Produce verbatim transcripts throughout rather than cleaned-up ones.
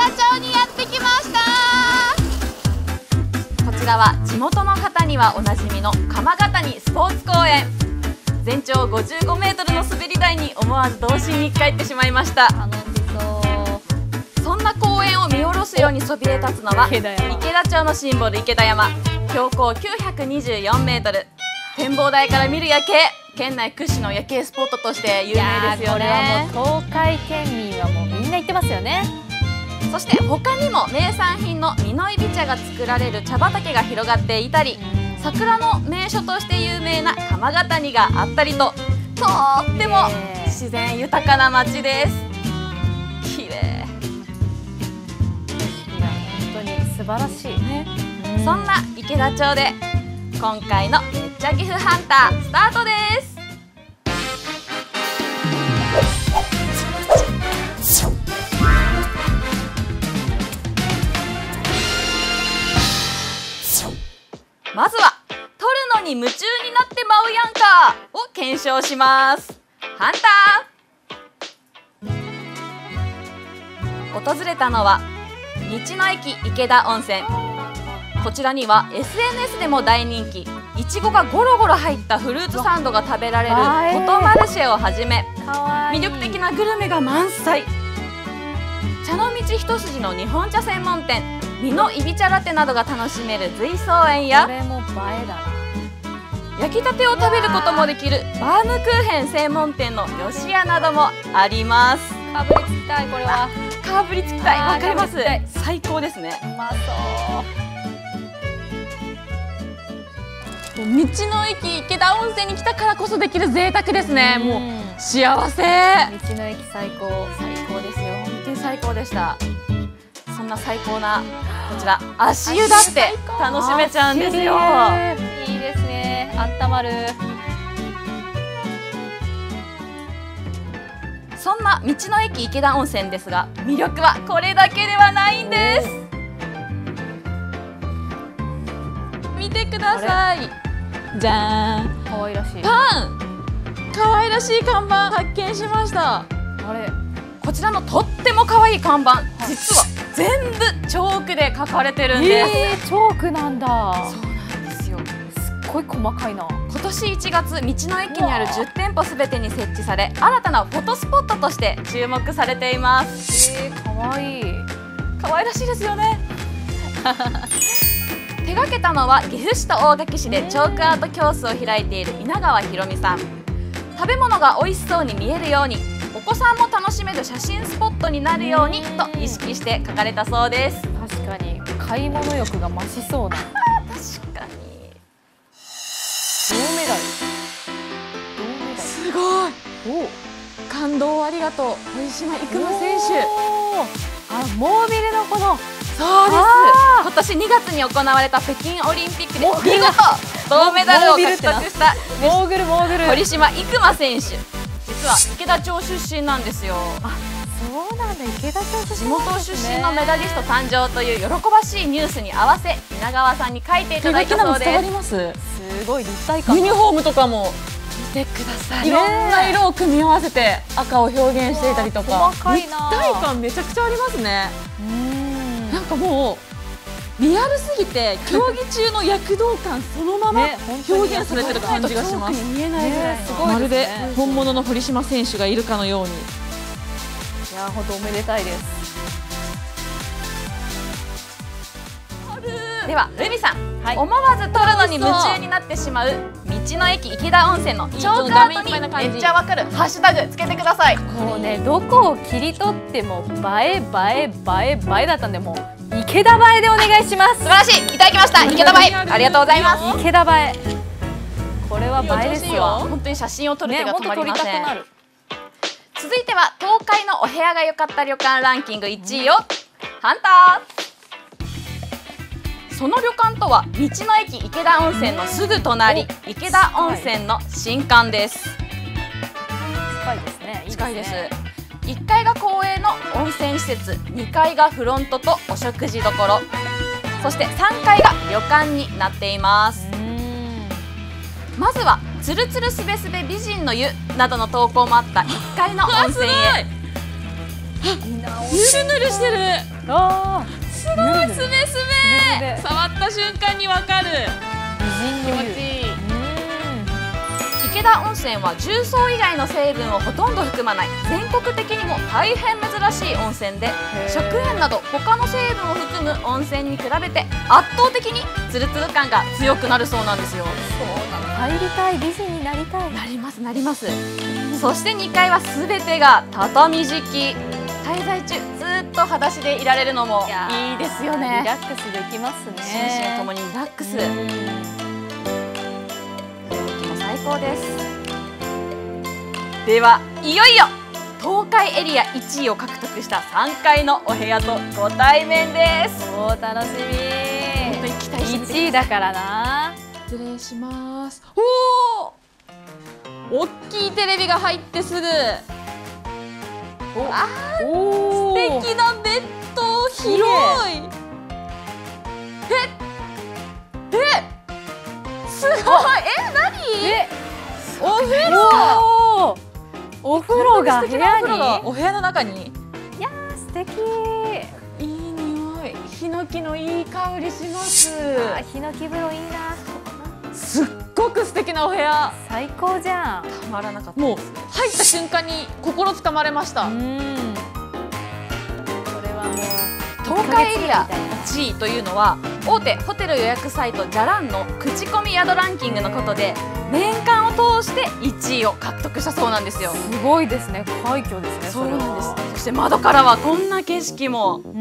町にやってきました。こちらは地元の方にはおなじみの鎌ヶ谷スポーツ公園。全長ごじゅうごメートルの滑り台に思わず童心に帰ってしまいました。 楽しそう。 そんな公園を見下ろすようにそびえ立つのは池田町のシンボル池田山。標高きゅうひゃくにじゅうよんメートル、展望台から見る夜景、県内屈指の夜景スポットとして有名ですよね。 これはもう東海県民はもうみんな行ってますよね。 そして他にも名産品の美濃いび茶が作られる茶畑が広がっていたり、桜の名所として有名な鎌ヶ谷があったりと、とっても自然豊かな町です。綺麗。 いや本当に素晴らしいね。 そんな池田町で今回のめっちゃ岐阜ハンタースタートです。まずは撮るのに夢中になってまうやんかを検証します。ハンター。訪れたのは道の駅池田温泉。こちらには エスエヌエス でも大人気、いちごがゴロゴロ入ったフルーツサンドが食べられるフォトマルシェをはじめ、魅力的なグルメが満載。茶の道一筋の日本茶専門店美濃いび茶ラテなどが楽しめる随草園や、 これも映えだな。 焼きたてを食べることもできるバームクーヘン専門店の吉屋などもあります。 かぶりつきたい。これはかぶりつきたい。わかります。 かぶりつきたい。 最高ですね。 うまそう。 道の駅池田温泉に来たからこそできる贅沢ですね。もう幸せ。 道の駅最高。 最高ですよ。本当に最高でした。そんな最高なこちら足湯だって楽しめちゃうんですよ。 いいですね。あったまる。 そんな道の駅池田温泉ですが、魅力はこれだけではないんです。見てください。じゃーん。 可愛らしい。 パン。可愛らしい看板発見しました。 あれ。 こちらのとっても可愛い看板、実は全部チョークで書かれてるんです。 えー、チョークなんだ。 そうなんですよ。 すっごい細かいな。 今年いちがつ、道の駅にあるじゅってんぽすべてに設置され、新たなフォトスポットとして注目されています。 えー、可愛い。 可愛らしいですよね。手掛けたのは岐阜市と大垣市でチョークアート教室を開いている稲川ひろみさん。食べ物が美味しそうに見えるように、お子さんも楽しめる写真スポットになるようにと意識して書かれたそうです。 確かに買い物欲が増しそうな。 確かに。 銅メダル。銅メダル。 すごい。お、感動をありがとう。堀島行真選手。 あ、モービルのこの。 そうです。今年にがつに行われた北京オリンピックで見事銅メダルを獲得したモーグルモーグル堀島行真選手。実は池田町出身なんですよ。 あ、そうなんだ。池田町出身、ね、 地元出身のメダリスト誕生という喜ばしいニュースに合わせ、稲川さんに書いていただいたそうです。伝わります。 すごい立体感。 ユニフォームとかも見てください。いろんな色を組み合わせて赤を表現していたりとか、 細かいな。 立体感めちゃくちゃありますね。なんかもうリアルすぎて競技中の躍動感そのまま表現されてる感じがします。見えないぐらいの、まるで本物の堀島選手がいるかのように。いや、本当おめでたいです。 ではルミさん、はい、思わず撮るのに夢中になってしまう道の駅池田温泉のチョークアートにめっちゃわかるハッシュタグつけてください。 もうね、どこを切り取っても映え映え映え映えだったんで、もう池田映えでお願いします。 素晴らしい。いただきました。池田映えありがとうございます。 池田映え、これは映えですよ。 本当に写真を撮る手が止まりません。 ね、 続いては東海のお部屋が良かった旅館ランキングいちいをハンター。その旅館とは道の駅池田温泉のすぐ隣、池田温泉の新館です。 近いですね。 近いです。いっかいが公営の温泉施設、にかいがフロントとお食事処、そしてさんかいが旅館になっています。まずはつるつるすべすべ美人の湯などの投稿もあったいっかいの温泉へ。 ぬるぬるしてる。 あすごいすべすべ。触った瞬間にわかる。気持ちいい。池田温泉は重曹以外の成分をほとんど含まない全国的にも大変珍しい温泉で、食塩など他の成分を含む温泉に比べて圧倒的にツルツル感が強くなるそうなんですよ。 そうなの。入りたい、美人になりたい。 なりますなります。そしてにかいはすべてが畳敷き。滞在中ずっと裸足でいられるのもいいですよね。 リラックスできますね。 心身ともにリラックス。最高です。ではいよいよ東海エリアいちいを獲得したさんかいのお部屋とご対面です。 おー、楽しみ。 本当に期待していちいだからな。 失礼します。おお、大きいテレビが入ってすぐ。あー、素敵なベッド、広い。ええすごい。え、何？ え、 お風呂。 お風呂が部屋に。 お部屋の中に。 いやー、素敵。 いい匂い。ヒノキのいい香りします。 あ、ヒノキ風呂いいな。 すっごく素敵なお部屋。 最高じゃん。 たまらなかった。もう入った瞬間に心つかまれました。うん。 これはもう東海エリアいちいというのは大手ホテル予約サイトじゃらんの口コミ宿ランキングのことで、年間を通していちいを獲得したそうなんですよ。 すごいですね。快挙ですね。 そうなんです。そして窓からはこんな景色も。 うん、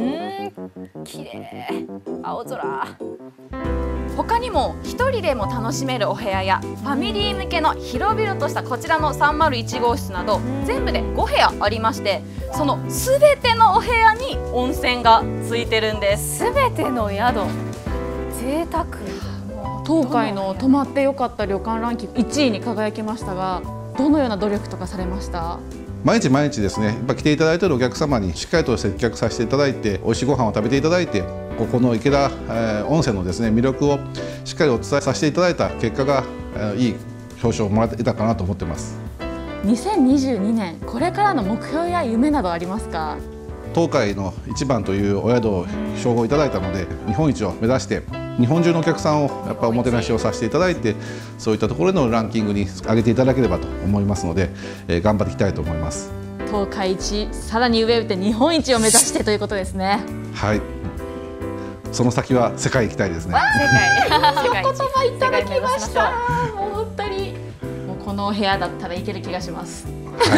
綺麗。青空。 他にも一人でも楽しめるお部屋やファミリー向けの広々としたこちらのさんまるいち号室など全部でごへやありまして、そのすべてのお部屋に温泉がついてるんです。 すべての宿、贅沢。 東海の泊まってよかった旅館ランキングいちいに輝きましたが、どのような努力とかされました？ 毎日毎日ですね、やっぱ来ていただいているお客様にしっかりと接客させていただいて、美味しいご飯を食べていただいて、ここの池田、えー、温泉のですね魅力をしっかりお伝えさせていただいた結果が、えー、いい表彰をもらえたかなと思ってます。 にせんにじゅうにねん、これからの目標や夢などありますか？ 東海の一番というお宿を称号いただいたので、日本一を目指して日本中のお客さんをやっぱおもてなしをさせていただいて、そういったところのランキングに上げていただければと思いますので、えー、頑張っていきたいと思います。 東海一、さらに上を打って日本一を目指してということですね。 はい。その先は世界行きたいですね。 世界。お言葉いただきました。もう本当にもうこのお部屋だったらいける気がします。 はい。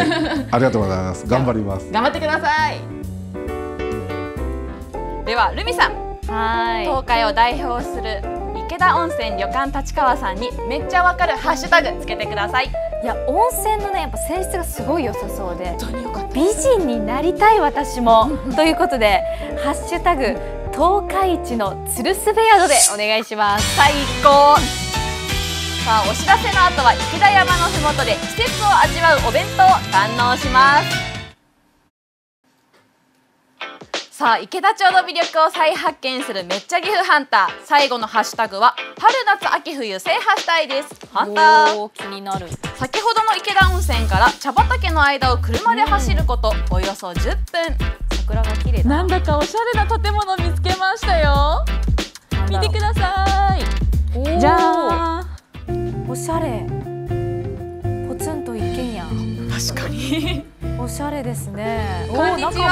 ありがとうございます。頑張ります。 頑張ってください。ではルミさん、はい、東海を代表する池田温泉旅館立川さんにめっちゃわかるハッシュタグつけてください。 いや、温泉のね、やっぱ泉質がすごい良さそうで、美人になりたい私もということで、ハッシュタグ東海一のつるすべ宿でお願いします。 最高。さあ、お知らせの後は池田山のふもとで季節を味わうお弁当を堪能します。さあ、池田町の魅力を再発見するめっちゃ岐阜ハンター。最後のハッシュタグは春夏秋冬制覇したいです。ハンター、 気になる。 先ほどの池田温泉から茶畑の間を車で走ることおよそじゅっぷん。 桜が綺麗だ。 なんだかおしゃれな建物見つけましたよ。見てください。じゃあ、 おしゃれ。ポツンと一軒家。 確かに。 おしゃれですね。 こんにちは。こんにち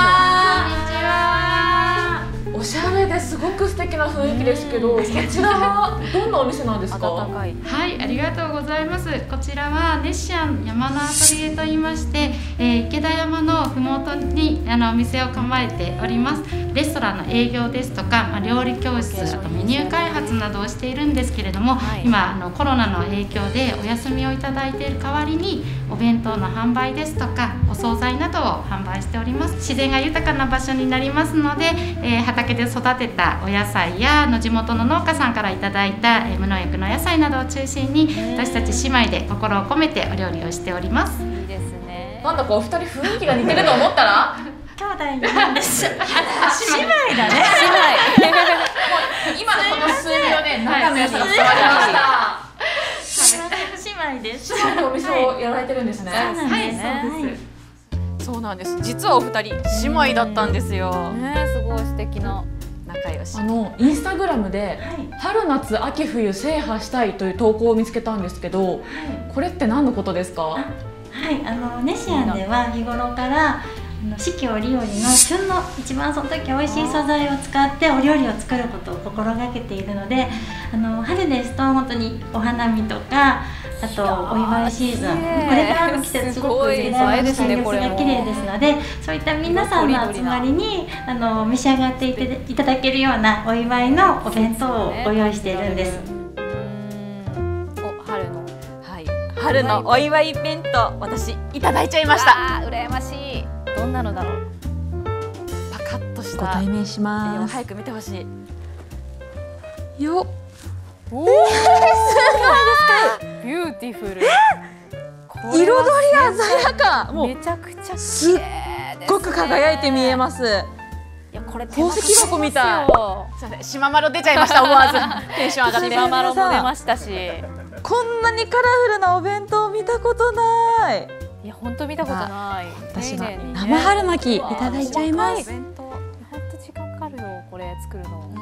は。おしゃれですごく素敵な雰囲気ですけど、こちらはどんなお店なんですか？ 温かい。 はい、ありがとうございます。こちらはネッシャン山のアトリエと言いまして、えー、池田山のふもとにあのお店を構えております。レストランの営業ですとか、まあ、料理教室、あとメニュー開発などをしているんですけれども、はい、今あのコロナの影響でお休みをいただいている代わりにお弁当の販売ですとかお惣菜などを販売しております。自然が豊かな場所になりますので、えー、畑で育てたお野菜やあの地元の農家さんからいただいた、えー、無農薬の野菜などを中心に私たち姉妹で心を込めてお料理をしております。 いいですね。 なんだかお二人雰囲気が似てると思ったら兄弟なんです。姉妹だね。姉妹。 今のこの数秒で仲の良さが伝わりました。 姉妹です。 姉妹でお店をやられてるんですね。 はい、そうです。 そうなんです。実はお二人姉妹だったんですよ。 ね、すごい素敵な仲良し。 あのインスタグラムで、はい、春夏秋冬制覇したいという投稿を見つけたんですけど、はい、これって何のことですか？ はい、あのネシアンでは日頃から四季折々の旬の一番その時美味しい素材を使ってお料理を作ることを心がけているので、あの春ですと本当にお花見とか、あとお祝いシーズン、これからの季節すごく自然の新緑が綺麗ですので、そういった皆さんの集まりにあの召し上がっていていただけるようなお祝いのお弁当をご用意しているんです。 お、春の、 はい、春のお祝い弁当、私いただいちゃいました。 あー、羨ましい。どんなのだろう。 パカッとしたご対面します。 早く見てほしい。 よっ。 おお、すごいですか。ビューティフル。 彩り鮮やか。もうめちゃくちゃ綺麗です。 すっごく輝いて見えます。 いや、これ宝石箱みたい。すみません、しままろ出ちゃいました。思わずテンション上がって。 しままろも出ましたし。 こんなにカラフルなお弁当見たことない。 いや、本当見たことない。 私は生春巻きいただいちゃいます。 本当時間かかるよ、これ作るの。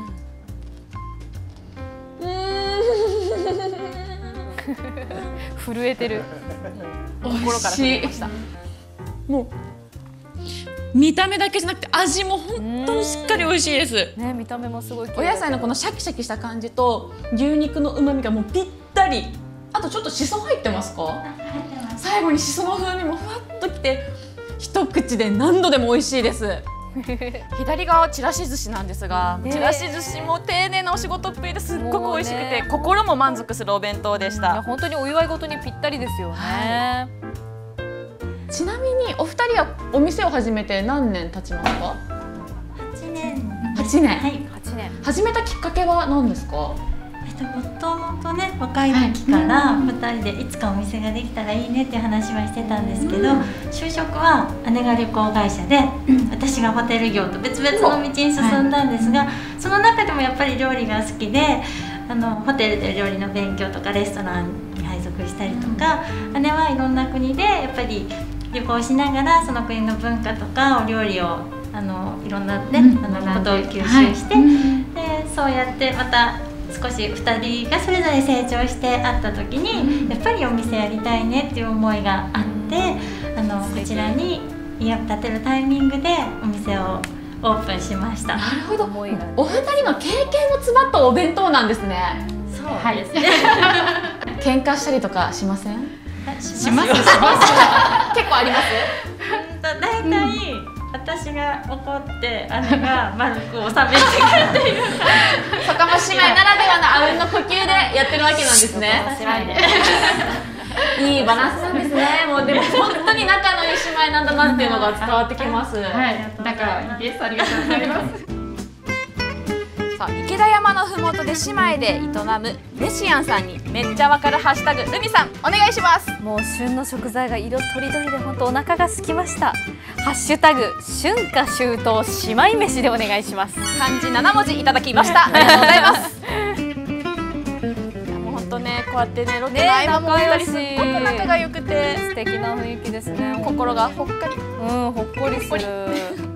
震えてる。 心から震えました。 もう見た目だけじゃなくて味も本当にしっかり美味しいです。 ね、見た目もすごい。 お野菜のこのシャキシャキした感じと牛肉の旨味がもうぴったり。あとちょっとしそ入ってますか？ 入ってます。 最後にしその風味もふわっときて、一口で何度でも美味しいです。 左側はちらし寿司なんですが、ちらし寿司も丁寧なお仕事っぷりですっごく美味しくて、心も満足するお弁当でしいや、 た。 本当にお祝い事にぴったりですよね。 ちなみにお二人はお店を始めて何年経ちますか？ はちねん。 はちねん。 はい。 はちねん。 始めたきっかけは何ですか？ えっと、もともとね、若い時からふたりでいつかお店ができたらいいねっていう話はしてたんですけど、就職は姉が旅行会社で、私がホテル業と別々の道に進んだんですが、その中でもやっぱり料理が好きで、あのホテルで料理の勉強とかレストランに配属したりとか、姉はいろんな国でやっぱり旅行しながらその国の文化とかお料理をあのいろんな、ね、あのことを吸収して、でそうやってまた少しふたりがそれぞれ成長して会った時に、やっぱりお店やりたいねっていう思いがあって、あのこちらに家を建てるタイミングでお店をオープンしました。 なるほど。お二人の経験も詰まったお弁当なんですね。 そうですね。 喧嘩したりとかしません？ します。 結構あります？ だいたい私が怒って姉が丸く収めてくるっていう坂間姉妹ならではのあうんの呼吸でやってるわけなんですね。いいバランスなんですね。もうでも本当に仲のいい姉妹なんだなっていうのが伝わってきます。 はい、だからいいです。ありがとうございます。 さあ、池田山のふもとで姉妹で営むレシアンさんにめっちゃわかるハッシュタグルミさんお願いします。 もう旬の食材が色とりどりで本当お腹が空きました。ハッシュタグ春夏秋冬姉妹飯でお願いします。 漢字ななもじいただきました。ありがとうございます。いやもう本当ね、こうやってねロケの合間もお二人すっごく仲が良くて素敵な雰囲気ですね。 心がほっかり、 うん、ほっこりする。